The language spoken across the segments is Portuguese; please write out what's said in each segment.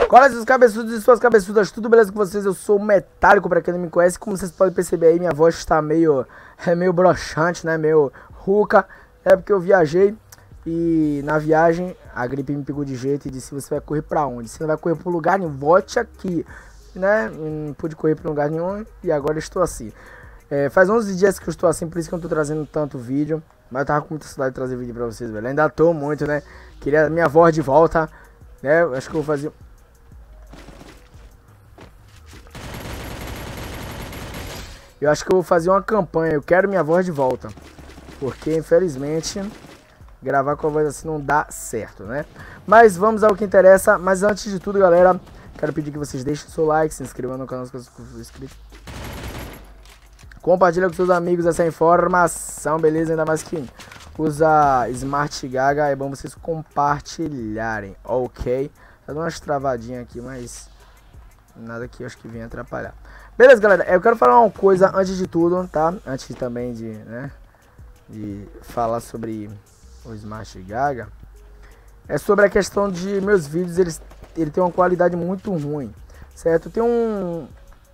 Cola seus cabeçudos e suas cabeçudas, tudo beleza com vocês? Eu sou o Metálico, pra quem não me conhece. Como vocês podem perceber aí, minha voz está meio broxante, né? Meio rouca. É porque eu viajei e na viagem a gripe me pegou de jeito e disse: você vai correr pra onde? Você não vai correr pra lugar nenhum, volte aqui, né? Não pude correr pra lugar nenhum e agora estou assim. Faz 11 dias que eu estou assim, por isso que eu não tô trazendo tanto vídeo. Mas eu tava com muita saudade de trazer vídeo pra vocês, velho. Ainda tô muito, né? Queria minha voz de volta, né? Acho que eu vou fazer... Eu acho que eu vou fazer uma campanha. Eu quero minha voz de volta. Porque, infelizmente, gravar com a voz assim não dá certo, né? Mas vamos ao que interessa. Mas antes de tudo, galera, quero pedir que vocês deixem o seu like, se inscrevam no canal se você for inscrito. Compartilha com seus amigos essa informação, beleza? Ainda mais que usa Smart Gaga, é bom vocês compartilharem, ok? Tá dando umas travadinhas aqui, mas nada que eu acho que venha atrapalhar. Beleza, galera, eu quero falar uma coisa antes de tudo, tá? Antes também de, né, de falar sobre o Smart Gaga. É sobre a questão de meus vídeos, ele tem uma qualidade muito ruim, certo? Tem um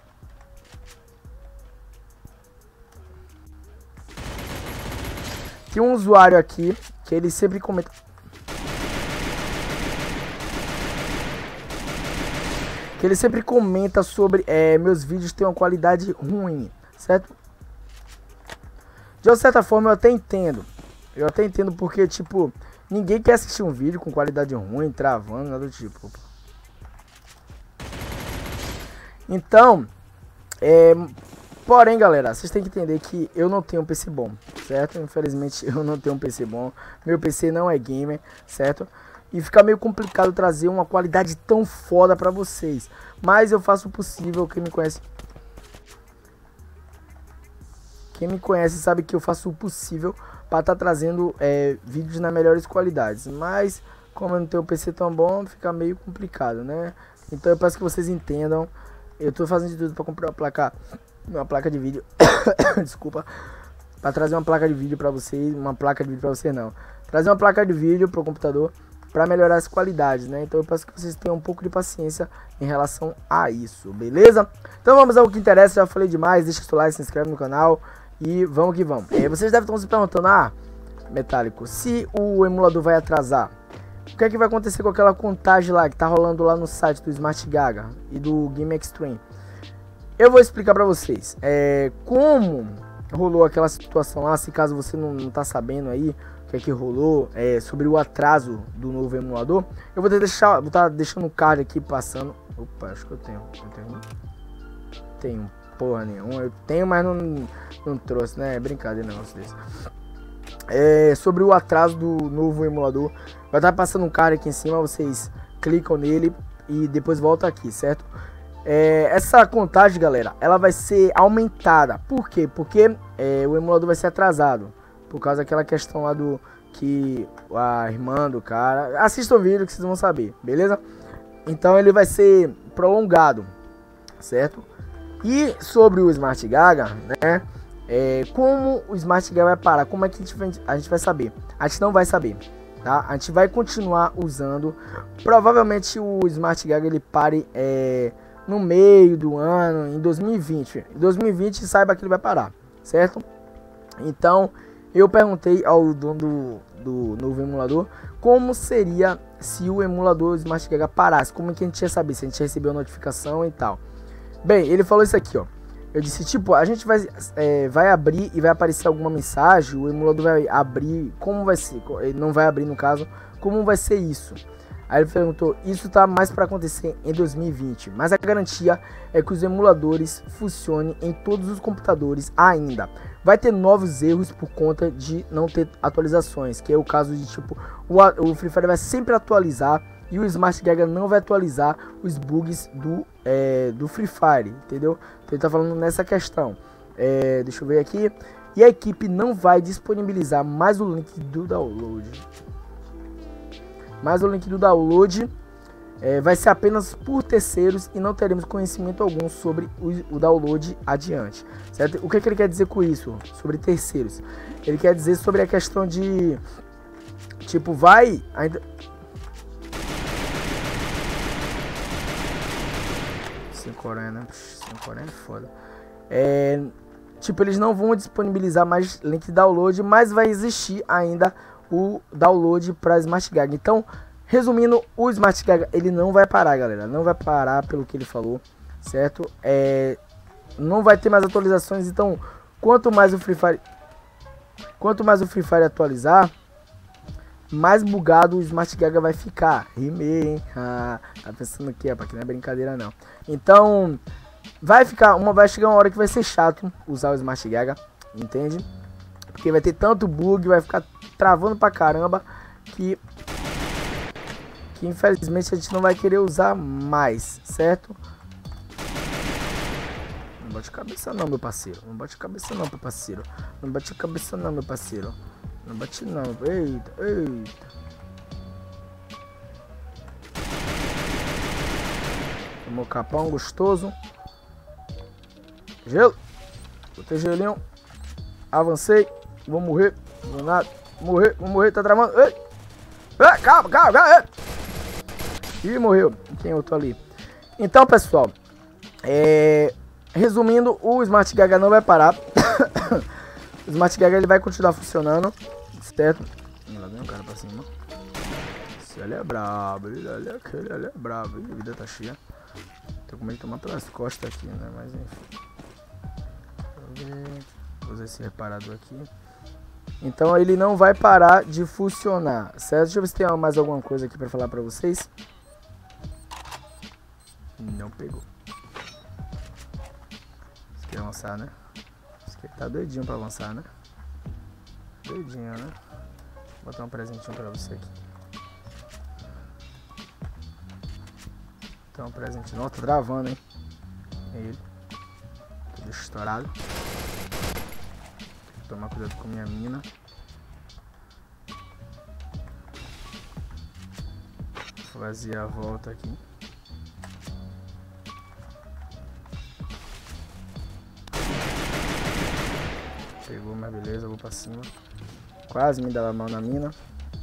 usuário aqui que ele sempre comenta. Sobre meus vídeos ter uma qualidade ruim, certo? De uma certa forma eu até entendo. Porque, tipo, ninguém quer assistir um vídeo com qualidade ruim, travando, nada do tipo. Então, porém, galera, vocês têm que entender que eu não tenho um PC bom, certo? Infelizmente eu não tenho um PC bom. Meu PC não é gamer, certo? E fica meio complicado trazer uma qualidade tão foda pra vocês. Mas eu faço o possível, quem me conhece sabe que eu faço o possível pra estar trazendo vídeos nas melhores qualidades. Mas como eu não tenho um PC tão bom, fica meio complicado, né? Então eu peço que vocês entendam. Eu tô fazendo de tudo pra comprar uma placa de vídeo. Desculpa. Pra trazer uma placa de vídeo pra vocês. Trazer uma placa de vídeo pro computador pra melhorar as qualidades, né? Então eu peço que vocês tenham um pouco de paciência em relação a isso, beleza? Então vamos ao que interessa. Já falei demais. Deixa o seu like, se inscreve no canal e vamos que vamos. Vocês devem estar se perguntando: Metálico, se o emulador vai atrasar, o que é que vai acontecer com aquela contagem lá que tá rolando lá no site do Smart Gaga e do Game Extreme? Eu vou explicar pra vocês como rolou aquela situação lá, se caso você não tá sabendo aí o que é que rolou sobre o atraso do novo emulador. Eu vou estar deixando o card aqui passando. Opa, acho que eu tenho. Tenho porra nenhuma. Eu tenho, mas não trouxe, né? É brincadeira negócio desse. Sobre o atraso do novo emulador. Vai estar passando um card aqui em cima, vocês clicam nele e depois volta aqui, certo? Essa contagem, galera, ela vai ser aumentada. Por quê? Porque o emulador vai ser atrasado por causa daquela questão lá do que a irmã do cara... Assistam o vídeo que vocês vão saber, beleza? Então ele vai ser prolongado, certo? E sobre o Smart Gaga, né? Como o Smart Gaga vai parar? Como é que a gente vai saber? A gente não vai saber, tá? A gente vai continuar usando. Provavelmente o Smart Gaga ele pare no meio do ano, em 2020. Em 2020 saiba que ele vai parar, certo? Então eu perguntei ao dono do novo emulador como seria se o emulador Smart Gaga parasse. Como é que a gente ia saber? Se a gente recebeu a notificação e tal. Bem, ele falou isso aqui, ó. Eu disse, tipo, a gente vai abrir e vai aparecer alguma mensagem. O emulador vai abrir. Como vai ser? Ele não vai abrir no caso. Como vai ser isso? Aí ele perguntou, isso tá mais para acontecer em 2020, mas a garantia é que os emuladores funcionem em todos os computadores ainda. Vai ter novos erros por conta de não ter atualizações, que é o caso de tipo, o Free Fire vai sempre atualizar e o Smart Gaga não vai atualizar os bugs do Free Fire, entendeu? Então ele tá falando nessa questão. Deixa eu ver aqui. E a equipe não vai disponibilizar mais o link do download. Vai ser apenas por terceiros e não teremos conhecimento algum sobre o download adiante, certo? O que ele quer dizer com isso? Sobre terceiros. Ele quer dizer sobre a questão de tipo, vai ainda 5 horas, né? 5 horas é foda. Tipo, eles não vão disponibilizar mais link de download, mas vai existir ainda o download para Smart Gaga. Então, resumindo, o Smart Gaga, ele não vai parar, galera. Não vai parar pelo que ele falou, certo? Não vai ter mais atualizações, então, quanto mais o Free Fire atualizar, mais bugado o Smart Gaga vai ficar. Rimei, hein? Tá pensando aqui, rapaz, que não é brincadeira não. Então, vai chegar uma hora que vai ser chato usar o Smart Gaga, entende? Porque vai ter tanto bug, vai ficar travando pra caramba, que infelizmente a gente não vai querer usar mais, certo? Não bate cabeça não, meu parceiro. Não bate cabeça não, meu parceiro. Não bate cabeça não, meu parceiro. Não bate não. Eita, eita. Tomou capão gostoso. Gelo. Botei gelinho. Avancei. Vou morrer. Vou nada. Vou morrer. Tá travando. Ei. Calma. Ih, morreu. Tem outro ali. Então, pessoal. Resumindo, o Smart Gaga não vai parar. O Smart Gaga ele vai continuar funcionando, certo? Lá vem o cara pra cima. Esse ali é brabo, aquele ali é brabo. A vida tá cheia. Tô com medo de tomar pelas costas aqui, né? Mas enfim. Deixa eu ver. Vou usar esse reparador aqui. Então ele não vai parar de funcionar, certo? Deixa eu ver se tem mais alguma coisa aqui pra falar pra vocês. Não pegou. Quer avançar, né? Esse aqui tá doidinho pra avançar, né? Doidinho, né? Vou botar um presentinho pra você aqui. Então, um presentinho. Nossa, tá travando, hein? Ele. Tudo estourado. Tem que tomar cuidado com minha mina. Vou fazer a volta aqui. Pegou, mas beleza, vou pra cima. Quase me dava mal na mina.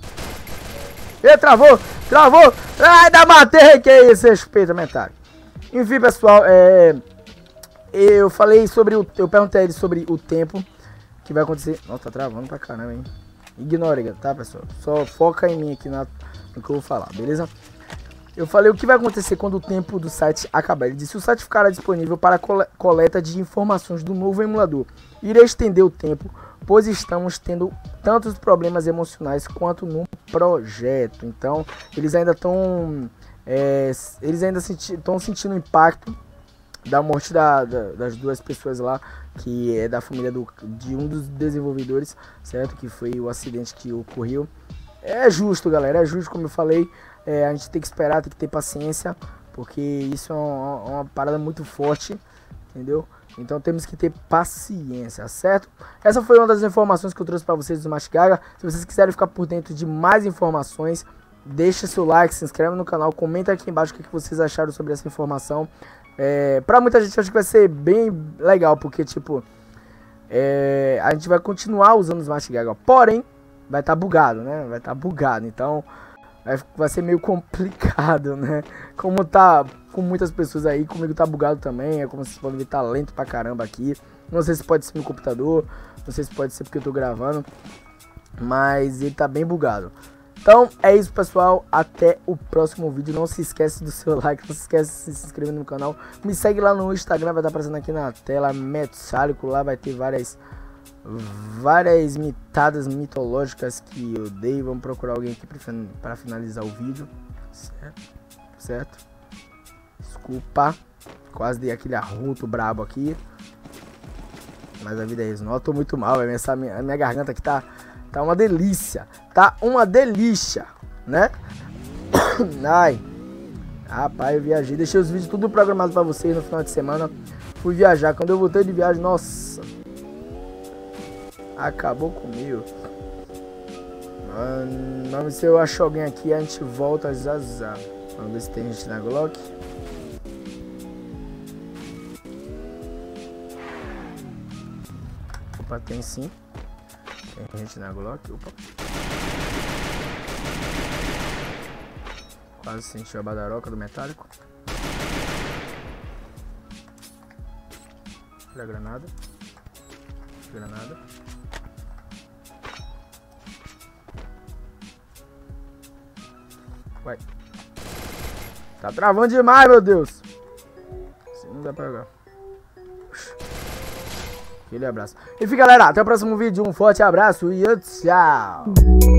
E travou! Ai, dá matei, que é isso, respeito mental. Enfim, pessoal, eu falei sobre eu perguntei a ele sobre o tempo que vai acontecer. Nossa, tá travando pra caramba, hein? Ignora, tá, pessoal? Só foca em mim aqui no que eu vou falar, beleza? Eu falei o que vai acontecer quando o tempo do site acabar. Ele disse: o site ficará disponível para coleta de informações do novo emulador. Irei estender o tempo, pois estamos tendo tantos problemas emocionais quanto no projeto. Então, eles ainda estão sentindo o impacto da morte das duas pessoas lá, que é da família de um dos desenvolvedores, certo? Que foi o acidente que ocorreu. É justo, galera, é justo, como eu falei. A gente tem que esperar, tem que ter paciência, porque isso é uma parada muito forte, entendeu? Então temos que ter paciência, certo? Essa foi uma das informações que eu trouxe para vocês do Smart Gaga. Se vocês quiserem ficar por dentro de mais informações, deixa seu like, se inscreve no canal, comenta aqui embaixo o que vocês acharam sobre essa informação. Pra muita gente, eu acho que vai ser bem legal, porque tipo, a gente vai continuar usando o Smart Gaga, porém vai estar bugado, né? Vai estar bugado, então vai ser meio complicado, né? Como tá com muitas pessoas aí, comigo tá bugado também. Como vocês podem ver, tá lento pra caramba aqui. Não sei se pode ser no computador, não sei se pode ser porque eu tô gravando, mas ele tá bem bugado. Então é isso, pessoal, até o próximo vídeo. Não se esquece do seu like, não se esquece de se inscrever no canal. Me segue lá no Instagram, vai estar aparecendo aqui na tela, Metsálico. Lá vai ter várias mitadas mitológicas que eu dei. Vamos procurar alguém aqui para finalizar o vídeo, certo? Desculpa, quase dei aquele arroto brabo aqui, mas a vida é isso. Não, eu tô muito mal, a minha garganta aqui tá uma delícia, né? Ai, rapaz, eu viajei, deixei os vídeos tudo programado para vocês no final de semana. Fui viajar, quando eu voltei de viagem, nossa, acabou comigo. Vamos ver se eu acho alguém aqui, a gente volta já. Vamos ver se tem gente na Glock. Opa, tem sim. Tem gente na Glock. Opa. Quase senti a badaroca do metálico. Olha a granada. Granada. Vai. Tá travando demais, meu Deus. Assim não dá pra jogar. Aquele abraço. Enfim, galera, até o próximo vídeo. Um forte abraço e tchau.